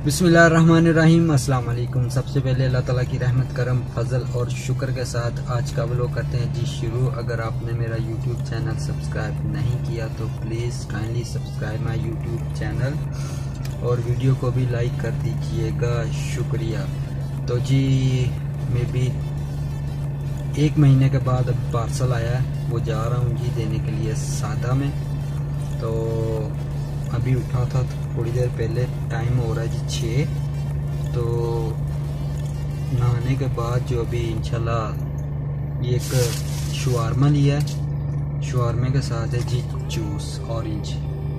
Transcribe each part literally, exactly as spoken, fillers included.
बिस्मिल्लाहिर्रहमानिर्रहीम। अस्सलाम वालेकुम। सबसे पहले अल्लाह ताला की रहमत करम फजल और शुक्र के साथ आज का व्लॉग करते हैं जी शुरू। अगर आपने मेरा यूट्यूब चैनल सब्सक्राइब नहीं किया तो please kindly subscribe my YouTube channel और वीडियो को भी लाइक कर दीजिएगा, शुक्रिया। तो जी मैं भी एक महीने के बाद अब पार्सल आया है, वो जा रहा हूँ जी देने के लिए सादा में। तो अभी उठा था थोड़ी देर पहले, टाइम हो रहा है जी छः। तो नहाने के बाद जो अभी इंशाल्लाह ये एक शवारमा लिया है, शवारमे के साथ है जी जूस, ऑरेंज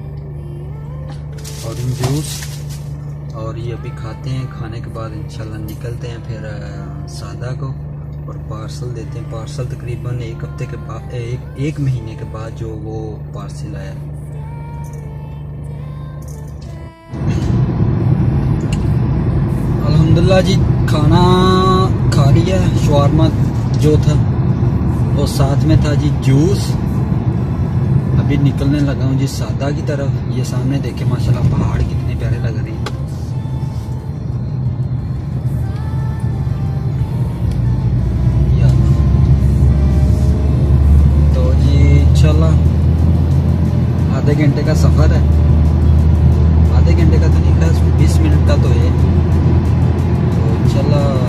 ऑरेंज जूस। और ये अभी खाते हैं, खाने के बाद इंशाल्लाह निकलते हैं फिर सादा को और पार्सल देते हैं। पार्सल तकरीबन एक हफ्ते के बाद एक, एक महीने के बाद जो वो पार्सल आया। अल्हम्दुलिल्लाह जी खाना खा लिया। शवारमा जो था वो साथ में था जी जूस। अभी निकलने लगा हूँ जी सादा की तरफ। ये सामने देखे माशाल्लाह पहाड़ कितने प्यारे लग रहे हैं। तो जी इंशाल्लाह आधे घंटे का सफ़र है, आधे घंटे का तो नहीं था, बीस मिनट का तो है। इंशाल्लाह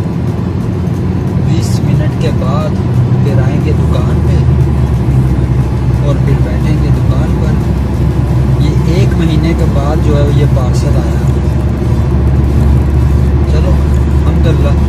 बीस मिनट के बाद फिर आएंगे दुकान पे और फिर बैठेंगे दुकान पर। ये एक महीने के बाद जो है ये पार्सल आया। चलो अल्हम्दुलिल्लाह।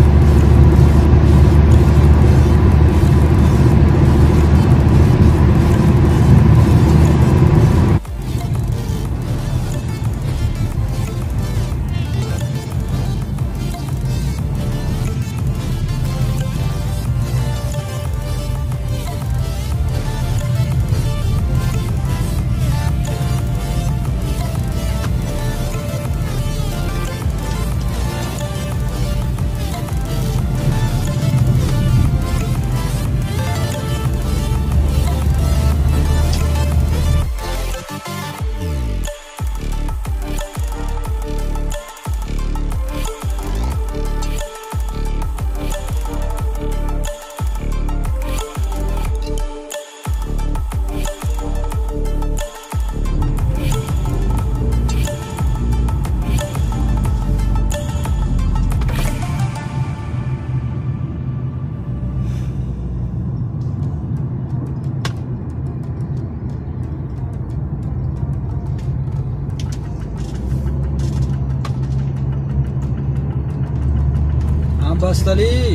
बास्तली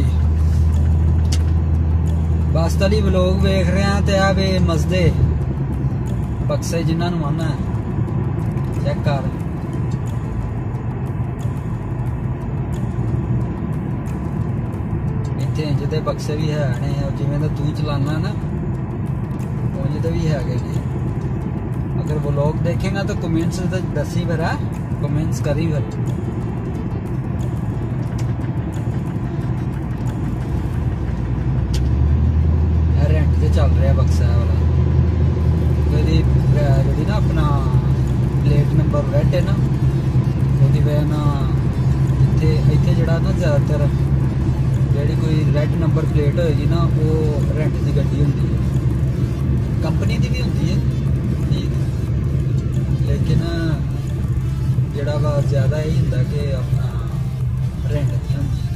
बास्तली व्लॉग वेख रहे हैं तो आवे मसदे बक्से जिन्होंने आना है चेक कर। इतने इंज के बक्से भी है ने, जिमें तो तू चलाना ना उंज दे भी है। अगर व्लॉग देखेगा तो कमेंट्स दसी फिर, कमेंट्स करी फिर। चल रहा है बक्सा वाला जी ना, अपना प्लेट नंबर रेड है ना, वो वजह ना इतने इतने जरा ना ज़्यादातर जी कोई रेड नंबर प्लेट होएगी ना वो रेंट की गड्डी होंगी है, कंपनी की भी होंगी है ठीक, लेकिन जड़ा वा ज़्यादा यही होंगे कि अपना रेंट की होंगी।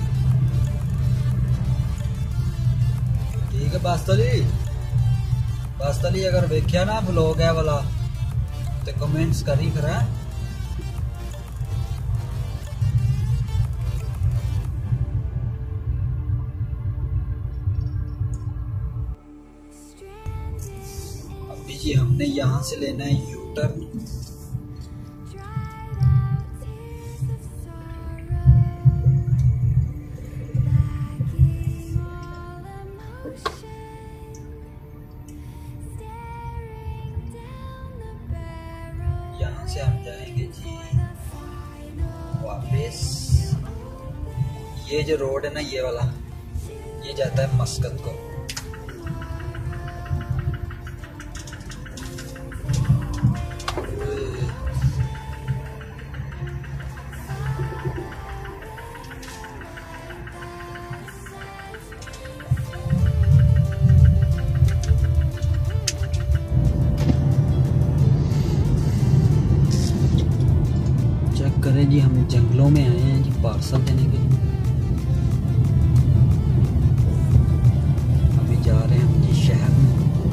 ठीक है बास्तली बास्तली अगर वेख्या ना व्लॉग है वाला तो कमेंट्स करी फिर। अभी जी हमने यहाँ से लेना है यू टर्न। यहाँ से हम जाएंगे जी वापस। ये जो रोड है ना ये वाला, ये जाता है मस्कत को। हैं जी, हम जंगलों में आए हैं जी पार्सल देने के लिए। अभी जा रहे हैं हम जी शहर में,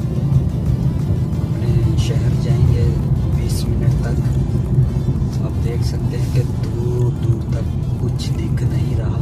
अपने शहर जाएंगे बीस मिनट तक। आप देख सकते हैं कि दूर दूर तक कुछ दिख नहीं रहा।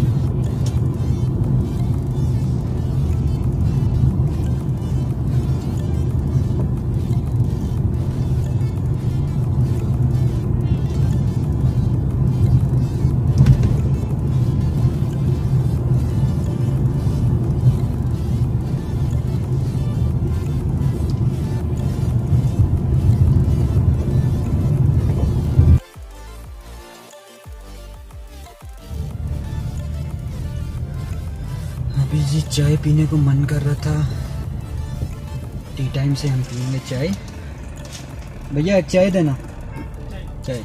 अभी जी चाय पीने को मन कर रहा था, टी टाइम से हम पियेंगे चाय। भैया एक चाय देना, चाय।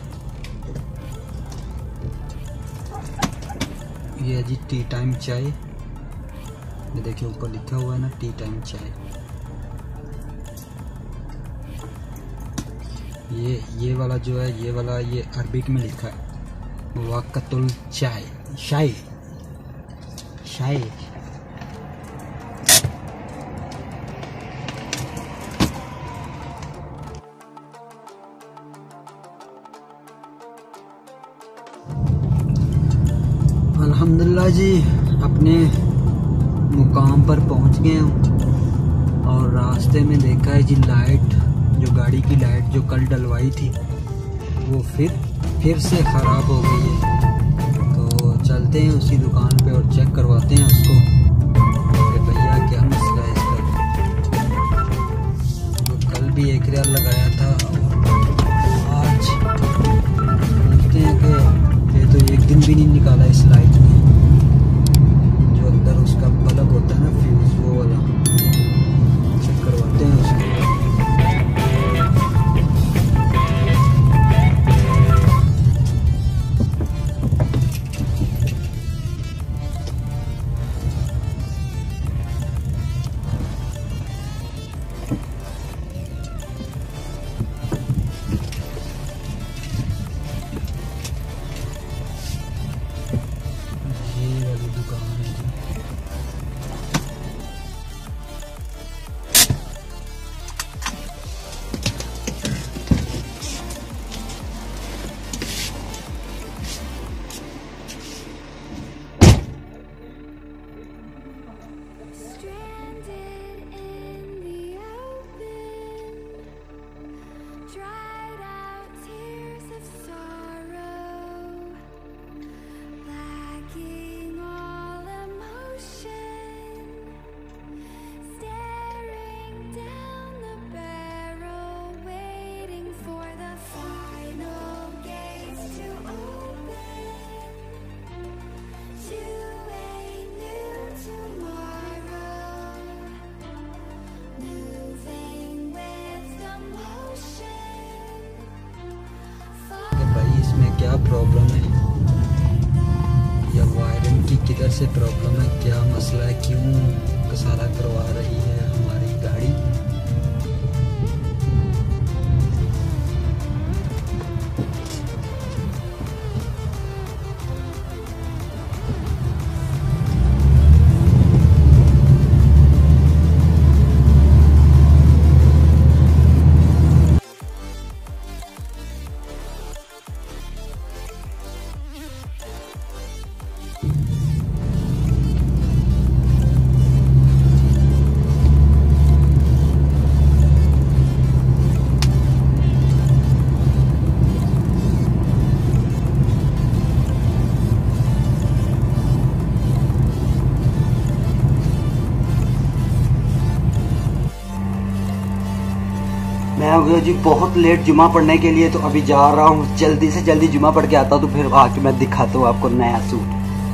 ये जी टी टाइम चाय, ये देखिए ऊपर लिखा हुआ है ना टी टाइम चाय। ये ये वाला जो है, ये वाला ये अरबिक में लिखा है वक़्तुल चाय, शाय शाय। अल्हम्दुलिल्लाह जी अपने मुकाम पर पहुंच गए हूँ। और रास्ते में देखा है जी लाइट, जो गाड़ी की लाइट जो कल डलवाई थी वो फिर फिर से ख़राब हो गई है। तो चलते हैं उसी दुकान पे और चेक करवाते हैं उसको कि भैया क्या मसला है इसका। तो कल भी एक रियाल लगाया था और आज देखते हैं कि ये तो एक दिन भी नहीं निकाला इस लाइट ने। जो अंदर उसका बल्ब होता है ना फ्यूज, वो वाला चेक करवाते हैं उसको। क्या प्रॉब्लम है या वायरिंग की किधर से प्रॉब्लम है, क्या मसला है, क्यों कसारा करवा रही है हमारी गाड़ी। मैं हो गया जी बहुत लेट जुमा पढ़ने के लिए, तो अभी जा रहा हूँ, जल्दी से जल्दी जुमा पढ़ के आता हूँ, तो फिर आके मैं दिखाता हूँ आपको नया सूट।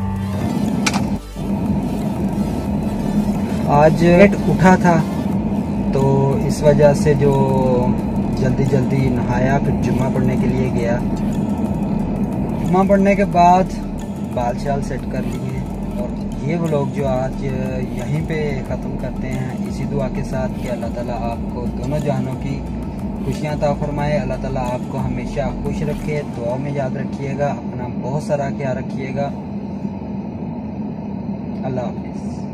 आज लेट उठा था तो इस वजह से जो जल्दी जल्दी नहाया, फिर जुमा पढ़ने के लिए गया। जुमा पढ़ने के बाद बाल शाल सेट कर लिए और ये व्लॉग जो आज यहीं पे ख़त्म करते हैं, इसी दुआ के साथ कि अल्लाह ताला आपको दोनों जहानों की खुशियाँ अता फरमाए। अल्लाह ताला आपको हमेशा खुश रखे, दुआ में याद रखिएगा, अपना बहुत सारा ख्याल रखिएगा। अल्लाह हाफिज़।